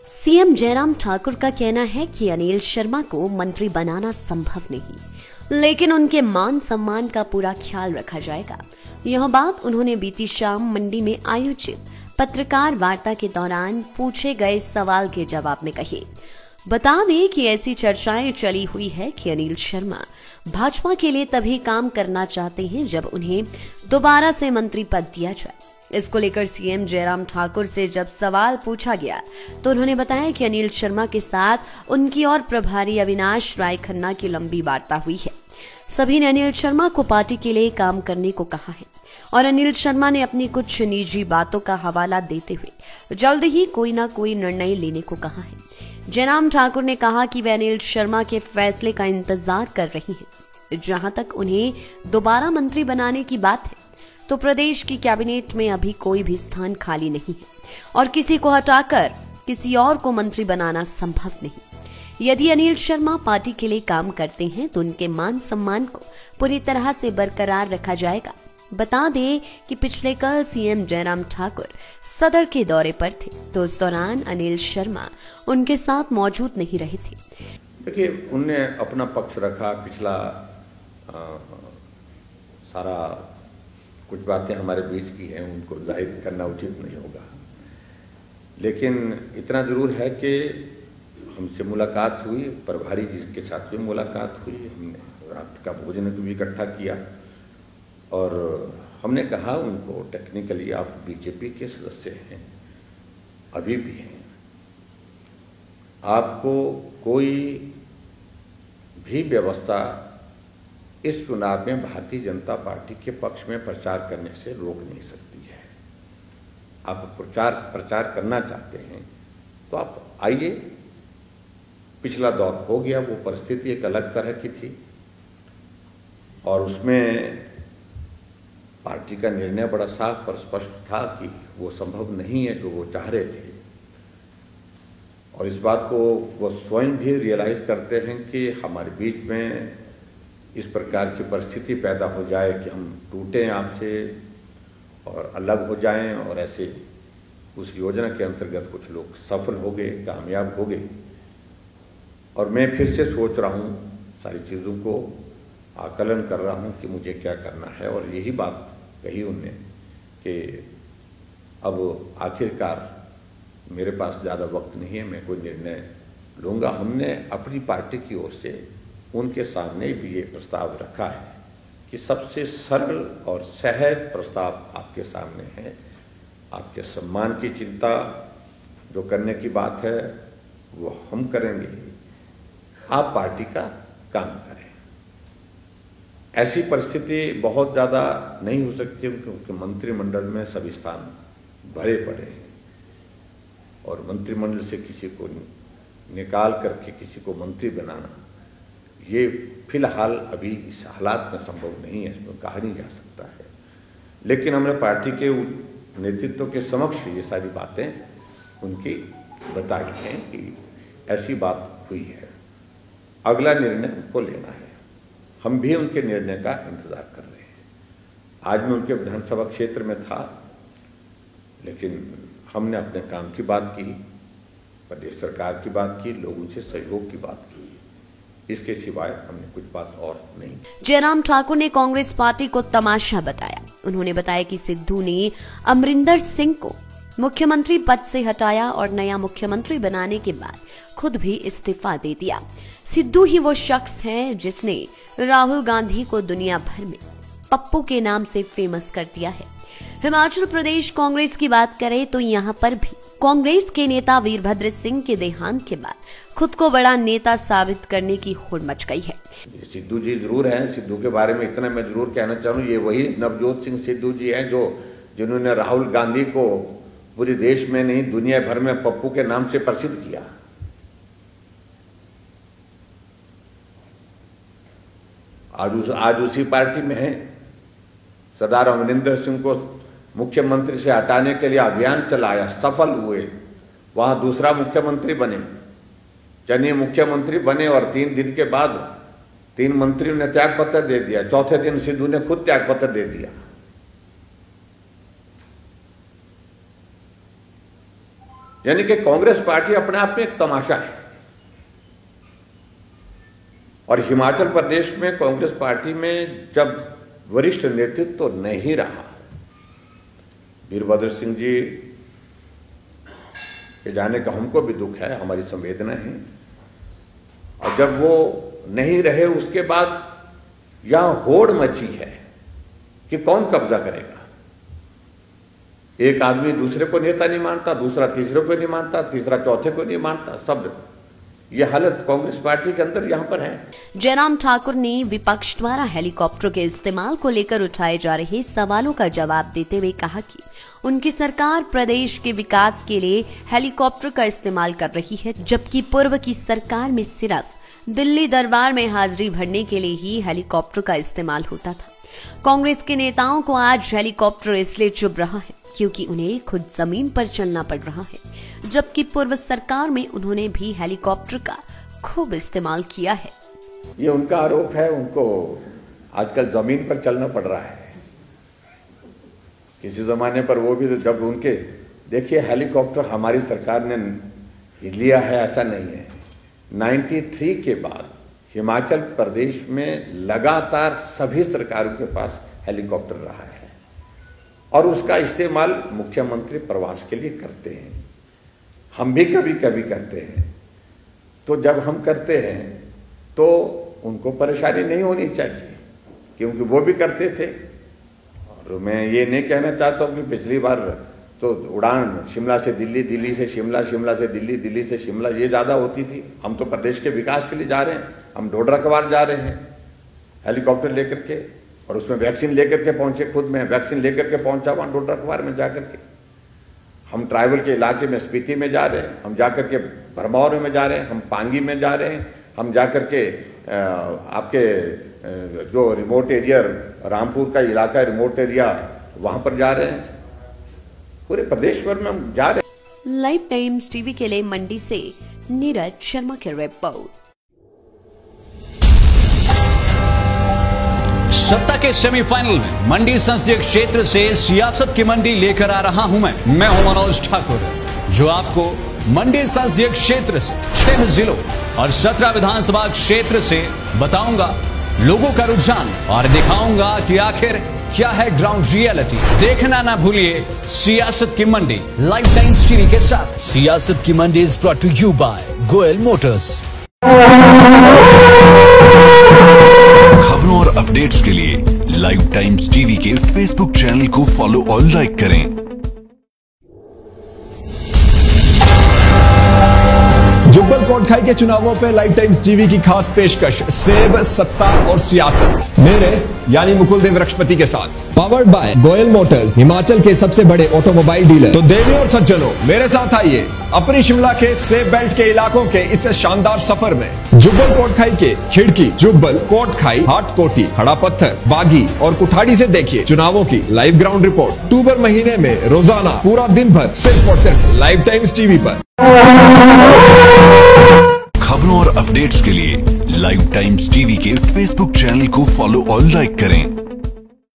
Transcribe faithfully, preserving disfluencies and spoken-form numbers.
CM Jairam Thakur का कहना है कि अनिल शर्मा को मंत्री बनाना संभव नहीं, लेकिन उनके मान सम्मान का पूरा ख्याल रखा जाएगा। यह बात उन्होंने बीती शाम मंडी में आयोजित पत्रकार वार्ता के दौरान पूछे गए सवाल के जवाब में कही। बता दें कि ऐसी चर्चाएं चली हुई है कि अनिल शर्मा भाजपा के लिए तभी काम करना चाहते हैं जब उन्हें दोबारा से मंत्री पद दिया जाए। इसको लेकर सीएम जयराम ठाकुर से जब सवाल पूछा गया तो उन्होंने बताया कि अनिल शर्मा के साथ उनकी और प्रभारी अविनाश राय खन्ना की लंबी वार्ता हुई है। सभी ने अनिल शर्मा को पार्टी के लिए काम करने को कहा है और अनिल शर्मा ने अपनी कुछ निजी बातों का हवाला देते हुए जल्द ही कोई ना कोई निर्णय लेने को कहा है। जयराम ठाकुर ने कहा कि वे अनिल शर्मा के फैसले का इंतजार कर रही हैं। जहां तक उन्हें दोबारा मंत्री बनाने की बात है तो प्रदेश की कैबिनेट में अभी कोई भी स्थान खाली नहीं है और किसी को हटाकर किसी और को मंत्री बनाना संभव नहीं। यदि अनिल शर्मा पार्टी के लिए काम करते हैं तो उनके मान सम्मान को पूरी तरह से बरकरार रखा जाएगा। बता दें कि पिछले कल सीएम जयराम ठाकुर सदर के दौरे पर थे तो उस दौरान अनिल शर्मा उनके साथ मौजूद नहीं रहे थे। देखिए, उनने अपना पक्ष रखा। पिछला आ, सारा कुछ बातें हमारे बीच की हैं, उनको जाहिर करना उचित नहीं होगा, लेकिन इतना जरूर है कि हमसे मुलाकात हुई, प्रभारी जी के साथ भी मुलाकात हुई, हमने रात का भोजन भी इकट्ठा किया और हमने कहा उनको टेक्निकली आप बीजेपी के सदस्य हैं, अभी भी हैं, आपको कोई भी व्यवस्था इस चुनाव में भारतीय जनता पार्टी के पक्ष में प्रचार करने से रोक नहीं सकती है। आप प्रचार प्रचार करना चाहते हैं तो आप आइए। पिछला दौर हो गया, वो परिस्थिति एक अलग तरह की थी और उसमें पार्टी का निर्णय बड़ा साफ और स्पष्ट था कि वो संभव नहीं है जो वो चाह रहे थे और इस बात को वो स्वयं भी रियलाइज करते हैं कि हमारे बीच में इस प्रकार की परिस्थिति पैदा हो जाए कि हम टूटें आपसे और अलग हो जाएं और ऐसे उस योजना के अंतर्गत कुछ लोग सफल हो गए, कामयाब हो गए और मैं फिर से सोच रहा हूँ, सारी चीज़ों को आकलन कर रहा हूँ कि मुझे क्या करना है और यही बात कही उनने कि अब आखिरकार मेरे पास ज़्यादा वक्त नहीं है, मैं कोई निर्णय लूँगा। हमने अपनी पार्टी की ओर से उनके सामने भी ये प्रस्ताव रखा है कि सबसे सरल और सहज प्रस्ताव आपके सामने है। आपके सम्मान की चिंता जो करने की बात है वो हम करेंगे, आप पार्टी का काम करें। ऐसी परिस्थिति बहुत ज़्यादा नहीं हो सकती क्योंकि मंत्रिमंडल में सभी स्थान भरे पड़े हैं और मंत्रिमंडल से किसी को निकाल करके किसी को मंत्री बनाना ये फिलहाल अभी इस हालात में संभव नहीं है, इसमें कहा नहीं जा सकता है। लेकिन हमने पार्टी के नेतृत्व के समक्ष ये सारी बातें उनकी बताई हैं कि ऐसी बात हुई है, अगला निर्णय उनको लेना है। हम भी उनके निर्णय का इंतजार कर रहे हैं। आज मैं उनके विधानसभा क्षेत्र में था, लेकिन हमने अपने काम की बात की, प्रदेश सरकार की बात की, लोगों से सहयोग की बात की, इसके सिवाय हमने कुछ बात और नहीं। जयराम ठाकुर ने कांग्रेस पार्टी को तमाशा बताया। उन्होंने बताया कि सिद्धू ने अमरिंदर सिंह को मुख्यमंत्री पद से हटाया और नया मुख्यमंत्री बनाने के बाद खुद भी इस्तीफा दे दिया। सिद्धू ही वो शख्स है जिसने राहुल गांधी को दुनिया भर में पप्पू के नाम से फेमस कर दिया है। हिमाचल प्रदेश कांग्रेस की बात करें तो यहाँ पर भी कांग्रेस के नेता वीरभद्र सिंह के देहांत के बाद खुद को बड़ा नेता साबित करने की होड़ मच गई है। सिद्धू जी जरूर हैं। सिद्धू के बारे में इतना मैं जरूर कहना चाहूँ, ये वही नवजोत सिंह सिद्धू जी हैं जो जिन्होंने राहुल गांधी को पूरे देश में नहीं दुनिया भर में पप्पू के नाम से प्रसिद्ध किया। आज उस आज उसी पार्टी में है। सरदार अमरिंदर सिंह को मुख्यमंत्री से हटाने के लिए अभियान चलाया, सफल हुए, वहां दूसरा मुख्यमंत्री बने, चनिए मुख्यमंत्री बने और तीन दिन के बाद तीन मंत्रियों ने त्याग पत्र दे दिया। चौथे दिन सिद्धू ने खुद त्याग पत्र दे दिया। यानी कि कांग्रेस पार्टी अपने आप में एक तमाशा है। और हिमाचल प्रदेश में कांग्रेस पार्टी में जब वरिष्ठ नेतृत्व तो नहीं रहा, वीरभद्र सिंह जी के जाने का हमको भी दुख है, हमारी संवेदना है। और जब वो नहीं रहे उसके बाद यहां होड़ मची है कि कौन कब्जा करेगा। एक आदमी दूसरे को नेता नहीं मानता, दूसरा तीसरे को नहीं मानता, तीसरा चौथे को नहीं मानता। सब ये हालत कांग्रेस पार्टी के अंदर यहाँ पर है। जयराम ठाकुर ने विपक्ष द्वारा हेलीकॉप्टर के इस्तेमाल को लेकर उठाए जा रहे सवालों का जवाब देते हुए कहा कि उनकी सरकार प्रदेश के विकास के लिए हेलीकॉप्टर का इस्तेमाल कर रही है, जबकि पूर्व की सरकार में सिर्फ दिल्ली दरबार में हाजिरी भरने के लिए ही हेलीकॉप्टर का इस्तेमाल होता था। कांग्रेस के नेताओं को आज हेलीकॉप्टर इसलिए चुभ रहा है क्योंकि उन्हें खुद जमीन पर चलना पड़ रहा है, जबकि पूर्व सरकार में उन्होंने भी हेलीकॉप्टर का खूब इस्तेमाल किया है। ये उनका आरोप है, उनको आजकल जमीन पर चलना पड़ रहा है। किसी जमाने पर वो भी तो जब उनके देखिए हेलीकॉप्टर हमारी सरकार ने लिया है ऐसा नहीं है। तिरानवे के बाद हिमाचल प्रदेश में लगातार सभी सरकारों के पास हेलीकॉप्टर रहा है और उसका इस्तेमाल मुख्यमंत्री प्रवास के लिए करते हैं। हम भी कभी कभी करते हैं। तो जब हम करते हैं तो उनको परेशानी नहीं होनी चाहिए, क्योंकि वो भी करते थे। और मैं ये नहीं कहना चाहता हूँ कि पिछली बार तो उड़ान शिमला से दिल्ली, दिल्ली से शिमला, शिमला से दिल्ली, दिल्ली से शिमला ये ज़्यादा होती थी। हम तो प्रदेश के विकास के लिए जा रहे हैं, हम ढोडरा कवार जा रहे हैं हेलीकॉप्टर लेकर के, और उसमें वैक्सीन लेकर के पहुंचे। खुद मैं वैक्सीन लेकर के पहुंचा वहाँ ढोडरा कवार में जाकर के। हम ट्राइबल के इलाके में स्पीति में जा रहे हैं, हम जाकर के भरमौर में जा रहे हैं, हम पांगी में जा रहे हैं, हम जाकर के आपके जो रिमोट एरिया रामपुर का इलाका रिमोट एरिया वहाँ पर जा रहे हैं। पूरे प्रदेश भर में हम जा रहे हैं। लाइव टाइम्स टीवी के लिए मंडी से नीरज शर्मा की रिपोर्ट। सत्ता के सेमीफाइनल में मंडी संसदीय क्षेत्र से सियासत की मंडी लेकर आ रहा हूं मैं मैं हूं मनोज ठाकुर, जो आपको मंडी संसदीय क्षेत्र से छह जिलों और सत्रह विधानसभा क्षेत्र से बताऊंगा लोगों का रुझान और दिखाऊंगा कि आखिर क्या है ग्राउंड रियलिटी। देखना ना भूलिए सियासत की मंडी लाइव टाइम्स टीवी के साथ। सियासत की मंडी is brought to you by Goyal Motors. खबरों और अपडेट्स के लिए लाइव टाइम्स टीवी के फेसबुक चैनल को फॉलो और लाइक करें। जुब्बल कोटखाई के चुनावों पे लाइव टाइम्स टीवी की खास पेशकश सेब, सत्ता और सियासत मेरे यानी मुकुल देव रक्षपति के साथ। Powered by Goyal Motors, Himachal के सबसे बड़े ऑटोमोबाइल डीलर। तो देवी और सज्जनों मेरे साथ आइए अपनी शिमला के सेब बेल्ट के इलाकों के इस शानदार सफर में। जुब्बल कोटखाई के खिड़की, जुब्बल, कोटखाई, हाट कोटी, खड़ा पत्थर, बागी और कुठाड़ी से देखिए चुनावों की लाइव ग्राउंड रिपोर्ट। अक्टूबर महीने में रोजाना पूरा दिन भर सिर्फ और सिर्फ लाइव टाइम्स टीवी पर। खबरों और अपडेट्स के लिए लाइव टाइम्स टीवी के फेसबुक चैनल को फॉलो और लाइक करें।